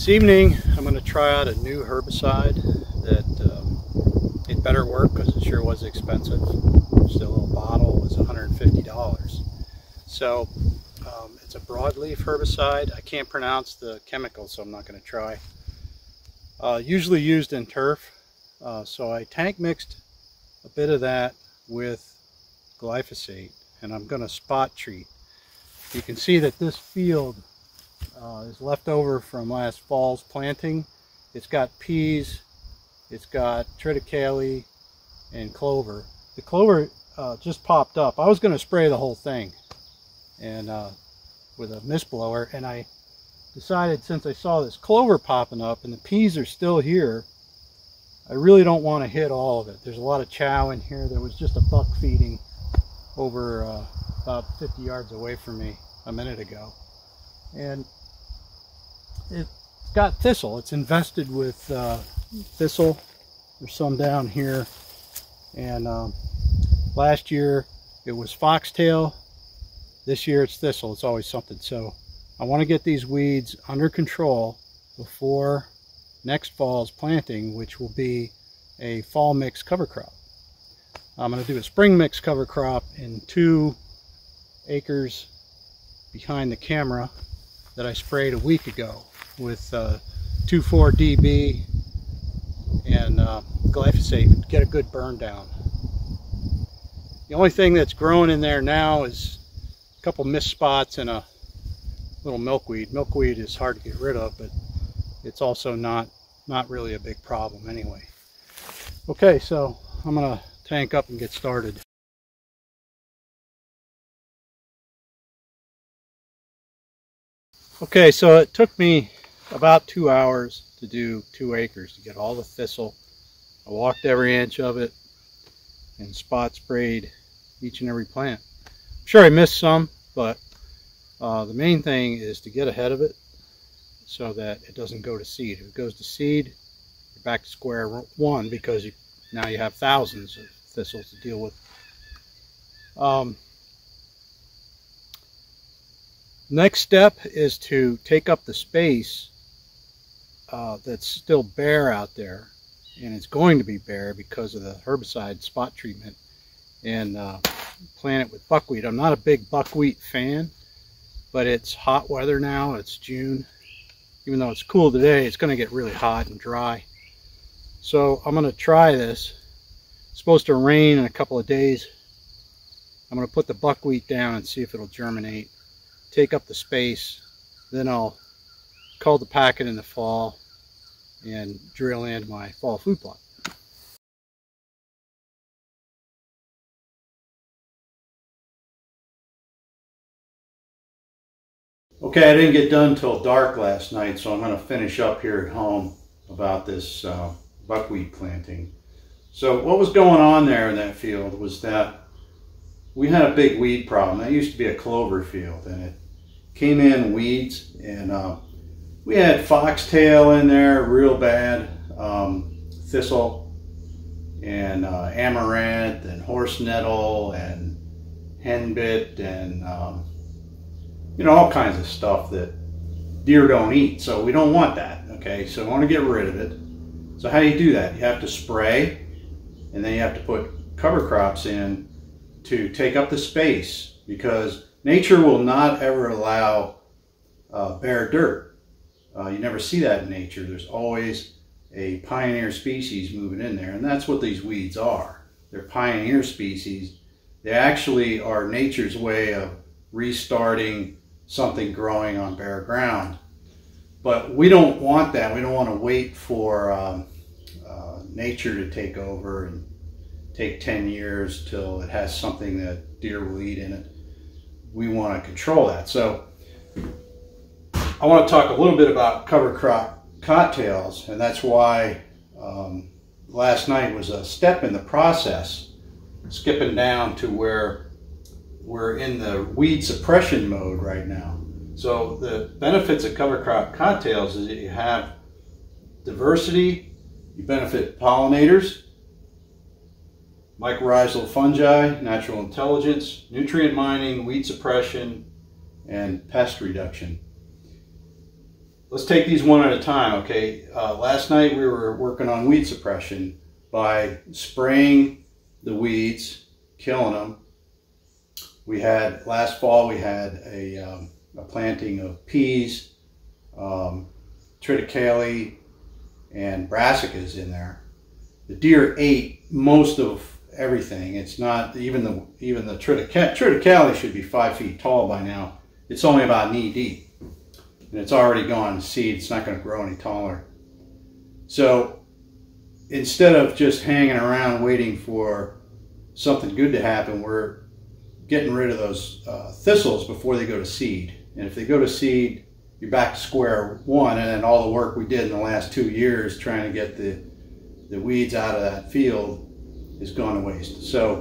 This evening I'm going to try out a new herbicide that it better work because it sure was expensive. Just a little bottle was $150. So it's a broadleaf herbicide. I can't pronounce the chemical, so I'm not going to try. Usually used in turf. So I tank mixed a bit of that with glyphosate, and I'm going to spot treat. You can see that this field is left over from last fall's planting. It's got peas, it's got triticale and clover. The clover just popped up. I was going to spray the whole thing and with a mist blower, and I decided, since I saw this clover popping up and the peas are still here, I really don't want to hit all of it. There's a lot of chow in here. There was just a buck feeding over about 50 yards away from me a minute ago, and it's got thistle. It's infested with thistle. There's some down here, and last year it was foxtail. This year it's thistle. It's always something. So I want to get these weeds under control before next fall's planting, which will be a fall mix cover crop. I'm going to do a spring mix cover crop in 2 acres behind the camera that I sprayed a week ago with 2,4-DB and glyphosate to get a good burn down. The only thing that's growing in there now is a couple mist spots and a little milkweed. Milkweed is hard to get rid of, but it's also not really a big problem anyway. Okay, so I'm gonna tank up and get started. Okay, so it took me about 2 hours to do 2 acres to get all the thistle. I walked every inch of it and spot sprayed each and every plant. I'm sure I missed some, but the main thing is to get ahead of it so that it doesn't go to seed. If it goes to seed, you're back to square one, because now you have thousands of thistles to deal with. Next step is to take up the space that's still bare out there, and it's going to be bare because of the herbicide spot treatment, and plant it with buckwheat. I'm not a big buckwheat fan, but it's hot weather now. It's June. Even though it's cool today, it's going to get really hot and dry. So I'm going to try this. It's supposed to rain in a couple of days. I'm going to put the buckwheat down and see if it'll germinate. Take up the space, then I'll cull the packet in the fall and drill in my fall food plot. Okay, I didn't get done until dark last night, so I'm going to finish up here at home about this buckwheat planting. So what was going on there in that field was that we had a big weed problem. That used to be a clover field, and it came in weeds, and we had foxtail in there real bad, thistle, and amaranth, and horse nettle, and henbit, and you know, all kinds of stuff that deer don't eat. So we don't want that. Okay, so we want to get rid of it. So how do you do that? You have to spray, and then you have to put cover crops in to take up the space, because nature will not ever allow bare dirt. You never see that in nature. There's always a pioneer species moving in there, and that's what these weeds are. They're pioneer species. They actually are nature's way of restarting something growing on bare ground. But we don't want that. We don't want to wait for nature to take over and take 10 years till it has something that deer will eat in it. We want to control that. So I want to talk a little bit about cover crop cocktails, and that's why last night was a step in the process, skipping down to where we're in the weed suppression mode right now. So the benefits of cover crop cocktails is that you have diversity, you benefit pollinators, mycorrhizal fungi, natural intelligence, nutrient mining, weed suppression, and pest reduction. let's take these one at a time, okay? Last night we were working on weed suppression by spraying the weeds, killing them. Last fall we had a planting of peas, triticale, and brassicas in there. The deer ate most of everything. It's not even the triticale should be 5 feet tall by now. It's only about knee deep, and it's already gone to seed. It's not going to grow any taller. So instead of just hanging around waiting for something good to happen, we're getting rid of those thistles before they go to seed. And if they go to seed, you're back to square one, and then all the work we did in the last 2 years trying to get the weeds out of that field is gone to waste. So,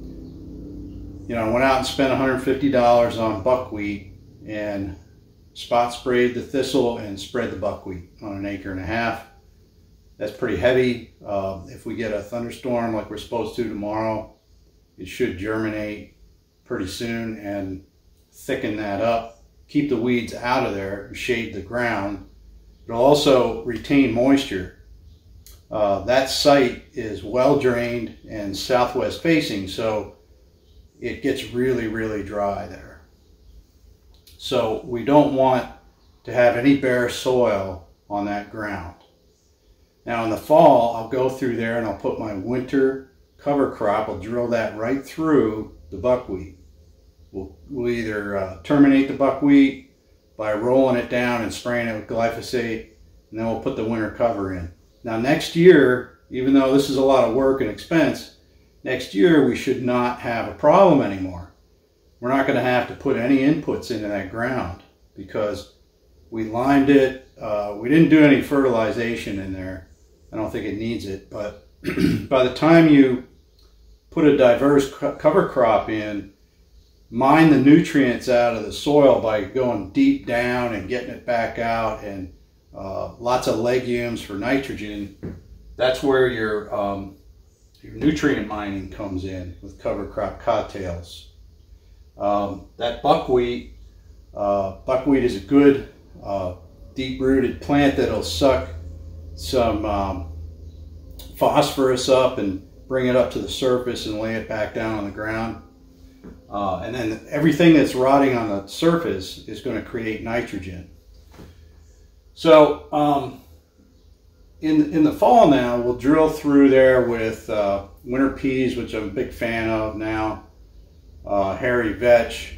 you know, I went out and spent $150 on buckwheat and spot sprayed the thistle and spread the buckwheat on 1.5 acres. That's pretty heavy. If we get a thunderstorm like we're supposed to tomorrow, it should germinate pretty soon and thicken that up, keep the weeds out of there, shade the ground. It'll also retain moisture. That site is well drained and southwest facing, so it gets really, really dry there. So we don't want to have any bare soil on that ground. Now in the fall, I'll go through there and I'll put my winter cover crop. I'll drill that right through the buckwheat. We'll either terminate the buckwheat by rolling it down and spraying it with glyphosate, and then we'll put the winter cover in. Now next year, even though this is a lot of work and expense, next year we should not have a problem anymore. We're not going to have to put any inputs into that ground because we limed it. We didn't do any fertilization in there. I don't think it needs it, but by the time you put a diverse cover crop in, mine the nutrients out of the soil by going deep down and getting it back out, and lots of legumes for nitrogen. That's where your nutrient mining comes in with cover crop codtails. That buckwheat is a good deep-rooted plant that'll suck some phosphorus up and bring it up to the surface and lay it back down on the ground. And then everything that's rotting on the surface is going to create nitrogen. So in the fall now, we'll drill through there with winter peas, which I'm a big fan of now, hairy vetch,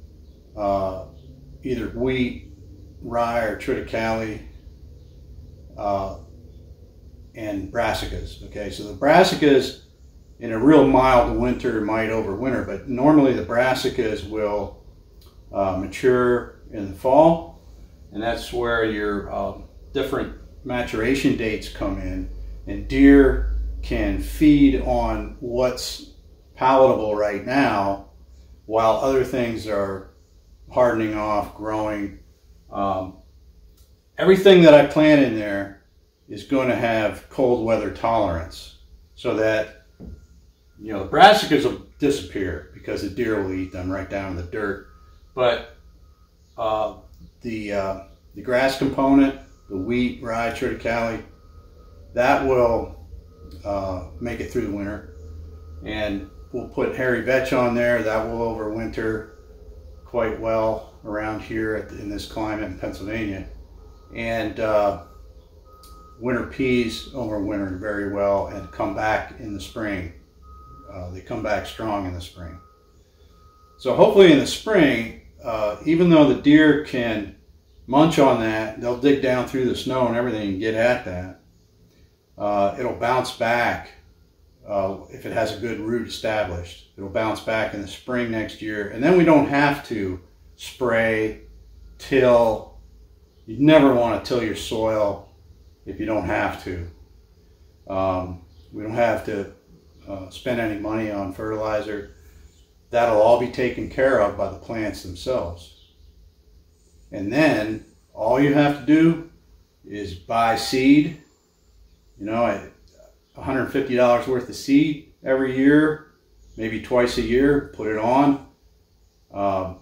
either wheat, rye, or triticale, and brassicas. Okay, so the brassicas in a real mild winter might overwinter, but normally the brassicas will mature in the fall, and that's where your different maturation dates come in, and deer can feed on what's palatable right now while other things are hardening off, growing. Everything that I plant in there is going to have cold weather tolerance, so that, you know, the brassicas will disappear because the deer will eat them right down in the dirt. But the grass component, the wheat, rye, triticale, that will make it through the winter. And we'll put hairy vetch on there. That will overwinter quite well around here in this climate in Pennsylvania. And winter peas overwinter very well and come back in the spring. They come back strong in the spring. So hopefully in the spring, even though the deer can munch on that, they'll dig down through the snow and everything and get at that. It'll bounce back if it has a good root established. It'll bounce back in the spring next year, and then we don't have to spray, till. You never want to till your soil if you don't have to. We don't have to spend any money on fertilizer. That'll all be taken care of by the plants themselves. And then all you have to do is buy seed, you know, $150 worth of seed every year, maybe twice a year, put it on.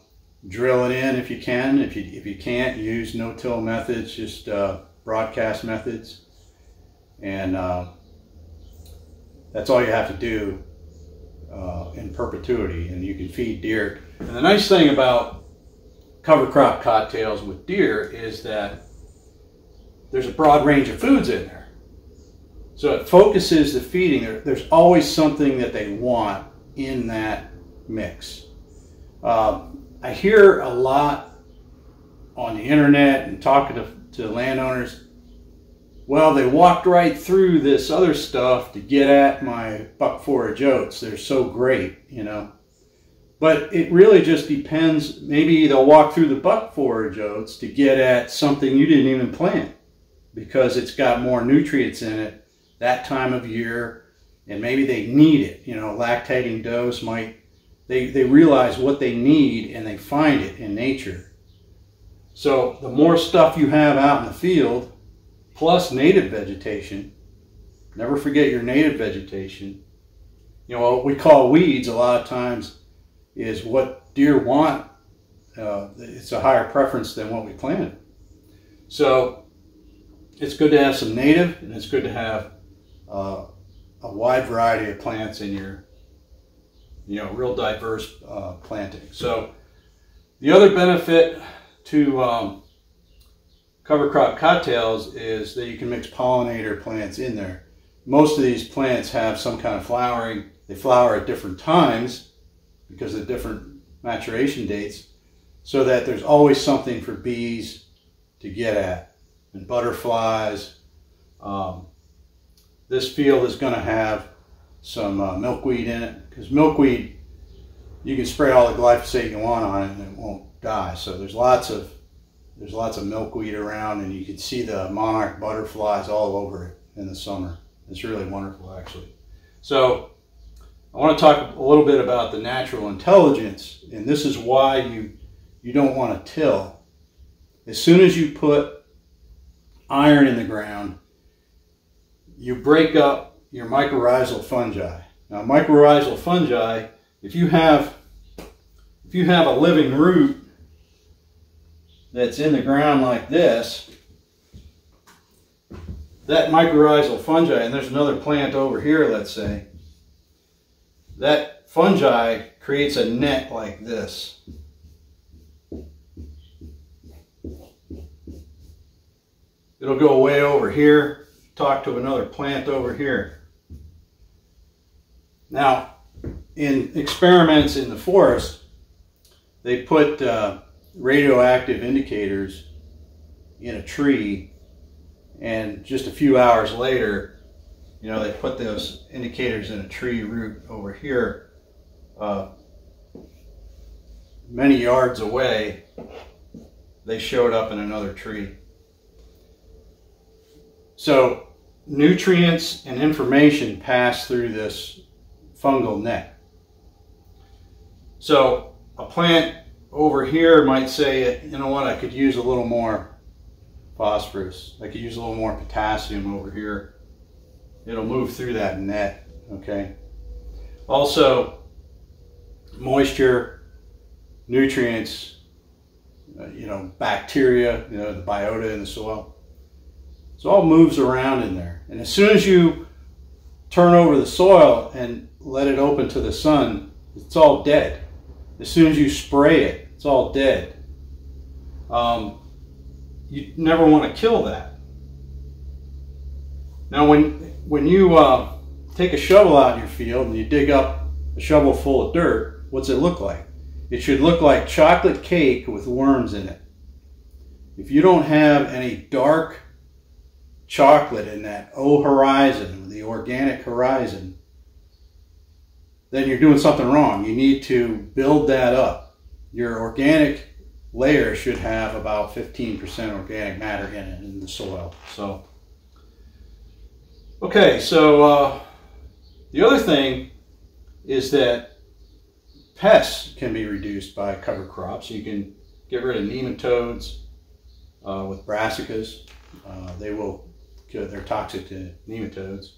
drill it in if you can. If you can't, use no-till methods, just broadcast methods, and that's all you have to do in perpetuity, and you can feed deer. And the nice thing about cover crop cottontails with deer is that there's a broad range of foods in there. So it focuses the feeding. There's always something that they want in that mix. I hear a lot on the internet and talking to landowners, well, they walked right through this other stuff to get at my buck forage oats. They're so great, you know. But it really just depends. Maybe they'll walk through the buck forage oats to get at something you didn't even plant because it's got more nutrients in it that time of year, and maybe they need it. You know, lactating does might, they realize what they need and they find it in nature. So the more stuff you have out in the field, plus native vegetation, never forget your native vegetation. You know, what we call weeds a lot of times is what deer want. It's a higher preference than what we planted. So it's good to have some native, and it's good to have a wide variety of plants in your, you know, real diverse planting. So the other benefit to cover crop cottontails is that you can mix pollinator plants in there. Most of these plants have some kind of flowering. They flower at different times because of different maturation dates, so that there's always something for bees to get at, and butterflies. This field is going to have some milkweed in it, because milkweed, you can spray all the glyphosate you want on it and it won't die. So there's lots of milkweed around, and you can see the monarch butterflies all over it in the summer. It's really wonderful, actually. So I want to talk a little bit about the natural intelligence, and this is why you don't want to till. As soon as you put iron in the ground, you break up your mycorrhizal fungi. Now, mycorrhizal fungi, if you have a living root that's in the ground like this, that mycorrhizal fungi, and there's another plant over here, let's say, that fungi creates a net like this. It'll go way over here, talk to another plant over here. Now, in experiments in the forest, they put radioactive indicators in a tree, and just a few hours later, you know, they put those indicators in a tree root over here, many yards away. They showed up in another tree. So nutrients and information pass through this fungal net. So a plant over here might say, you know what, I could use a little more phosphorus. I could use a little more potassium over here. It'll move through that net, okay? Also, moisture, nutrients, you know, bacteria, you know, the biota in the soil. So it all moves around in there. And as soon as you turn over the soil and let it open to the sun, it's all dead. As soon as you spray it, it's all dead. You never want to kill that. Now, when you take a shovel out in your field and you dig up a shovel full of dirt, what's it look like? It should look like chocolate cake with worms in it. If you don't have any dark chocolate in that horizon, the organic horizon, then you're doing something wrong. You need to build that up. Your organic layer should have about 15% organic matter in it in the soil. So, okay, so the other thing is that pests can be reduced by cover crops. You can get rid of nematodes with brassicas. They're toxic to nematodes.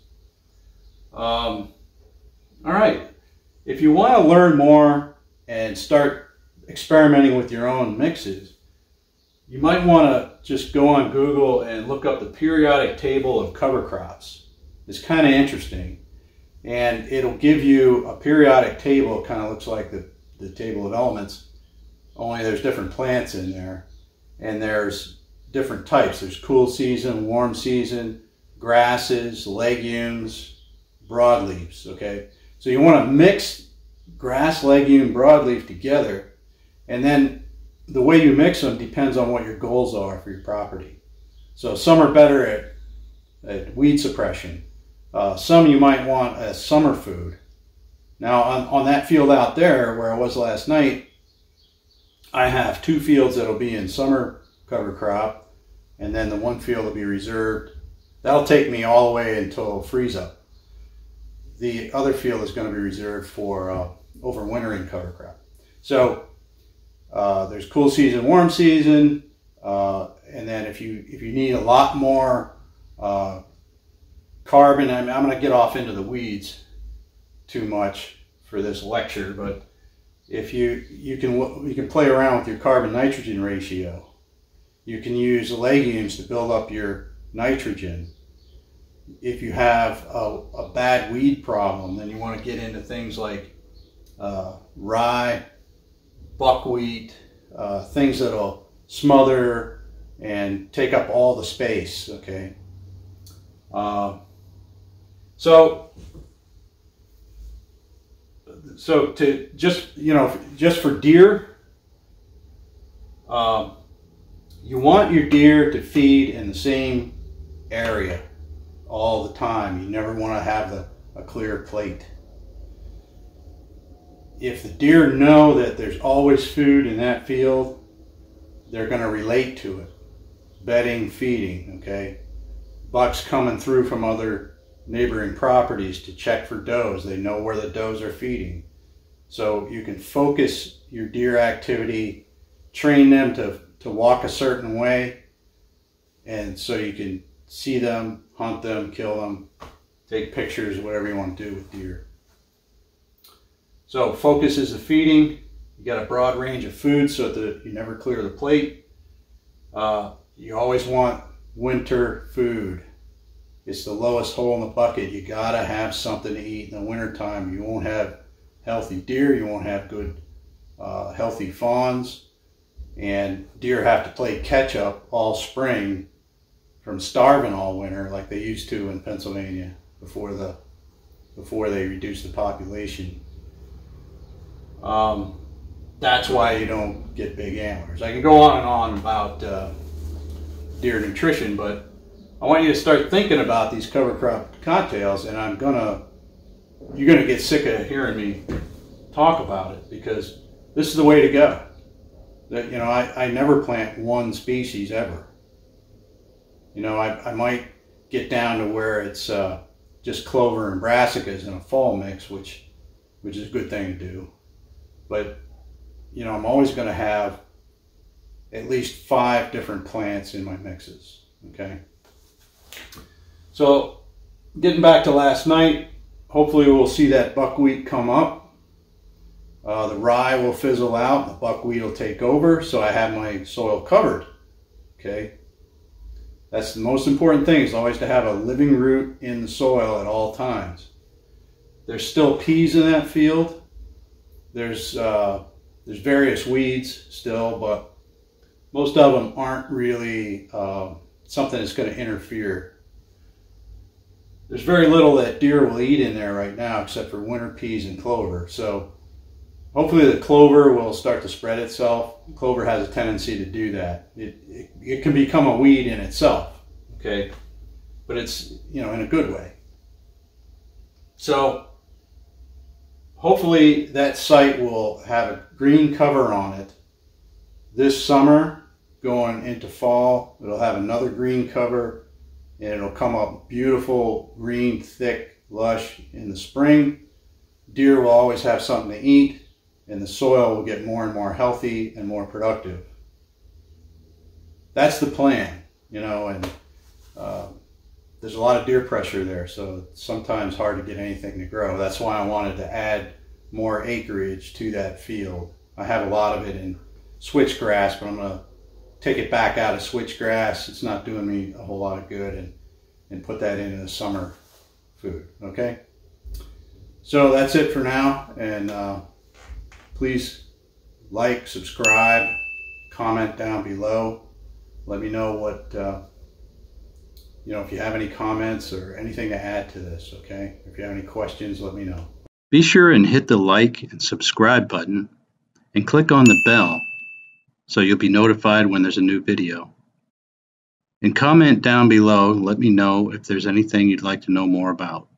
All right, if you want to learn more and start experimenting with your own mixes, you might want to just go on Google and look up the periodic table of cover crops. It's kind of interesting, and it'll give you a periodic table. It kind of looks like the table of elements, only there's different plants in there, and there's different types. There's cool season, warm season, grasses, legumes, broadleaves. Okay, so you want to mix grass, legume, broadleaf together, and then the way you mix them depends on what your goals are for your property. So some are better at weed suppression. Some you might want as summer food. Now on that field out there where I was last night, I have 2 fields that'll be in summer cover crop, and then the 1 field will be reserved. That'll take me all the way until it'll freeze up. The other field is going to be reserved for overwintering cover crop. So there's cool season, warm season, and then if you need a lot more carbon, I'm going to get off into the weeds too much for this lecture, but if you can play around with your carbon nitrogen ratio. You can use legumes to build up your nitrogen. If you have a bad weed problem, then you want to get into things like rye, buckwheat, things that'll smother and take up all the space. Okay, so to just for deer, you want your deer to feed in the same area all the time. You never want to have a clear plate. If the deer know that there's always food in that field, they're going to relate to it. Bedding, feeding, okay? Bucks coming through from other neighboring properties to check for does. They know where the does are feeding. So you can focus your deer activity, train them to walk a certain way, and so you can see them, hunt them, kill them, take pictures, whatever you want to do with deer. So focus is the feeding. You got a broad range of food so that you never clear the plate. You always want winter food. It's the lowest hole in the bucket. You gotta have something to eat in the wintertime. You won't have healthy deer. You won't have good healthy fawns. And deer have to play catch up all spring from starving all winter like they used to in Pennsylvania before they reduced the population. That's why you don't get big antlers. I can go on and on about deer nutrition, but I want you to start thinking about these cover crop cocktails, and you're gonna get sick of hearing me talk about it, because this is the way to go. I never plant one species ever. I might get down to where it's just clover and brassicas in a fall mix, which is a good thing to do. But I'm always going to have at least 5 different plants in my mixes. Okay. So getting back to last night, hopefully we'll see that buckwheat come up. The rye will fizzle out, and the buckwheat will take over, so I have my soil covered. Okay. That's the most important thing, is always to have a living root in the soil at all times. There's still peas in that field. There's various weeds still, but most of them aren't really something that's going to interfere. There's very little that deer will eat in there right now except for winter peas and clover. So hopefully the clover will start to spread itself. Clover has a tendency to do that. It can become a weed in itself, okay? But it's, in a good way. So hopefully that site will have a green cover on it this summer. Going into fall, it'll have another green cover, and it'll come up beautiful, green, thick, lush in the spring. Deer will always have something to eat, and the soil will get more and more healthy and more productive. That's the plan, and there's a lot of deer pressure there, so it's sometimes hard to get anything to grow. That's why I wanted to add more acreage to that field. I have a lot of it in switchgrass, but I'm going to take it back out of switchgrass. It's not doing me a whole lot of good, and put that in the summer food. Okay, so that's it for now, and please like, subscribe, comment down below. Let me know what if you have any comments or anything to add to this. Okay, if you have any questions, let me know. Be sure and hit the like and subscribe button and click on the bell so you'll be notified when there's a new video. And comment down below and let me know if there's anything you'd like to know more about.